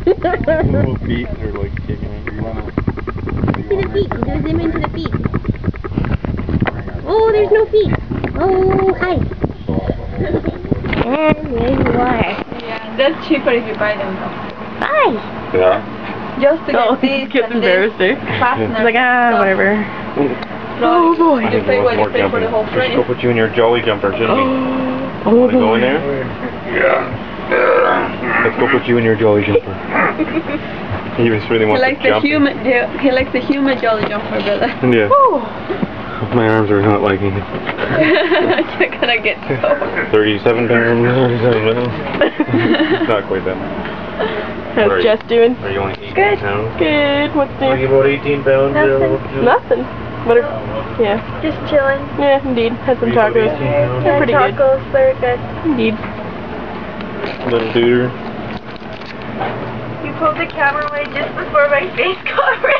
Little feet are like kicking it. You wanna See the feet. Do zoom into the feet. Oh, there's no feet. Oh, hi. And there you are. Yeah, that's cheaper if you buy them though. Hi. Yeah. Just to get Oh, this gets and embarrassed this there. fastener. He's like, whatever. Oh boy. I You think pay it what was you more pay for the whole jumping. We should go frame. put you in your jolly jumper, shouldn't we? Oh, Wanna go in boy. there? Yeah. Let's go put you in your jolly jumper. He just really He wants likes to jump. he likes the human jolly jumper better. Yeah. Woo. My arms are not liking it. You're gonna get so. 37 pounds. 37 pounds. Not quite that much. What are How's you? Jess doing? Are you only 18 Good. pounds? Good. What's Are you new? about 18 pounds? Nothing. What are, yeah. Just chilling. Yeah, indeed. Had some Are you tacos. about 18 pounds? They're pretty good. Tacos, very good. Indeed. Little duder. You pulled the camera away just before my face got red.